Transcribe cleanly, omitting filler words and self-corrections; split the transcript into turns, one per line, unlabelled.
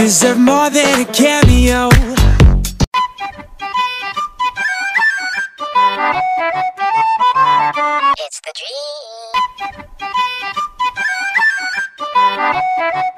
deserve more than a cameo.
It's the dream.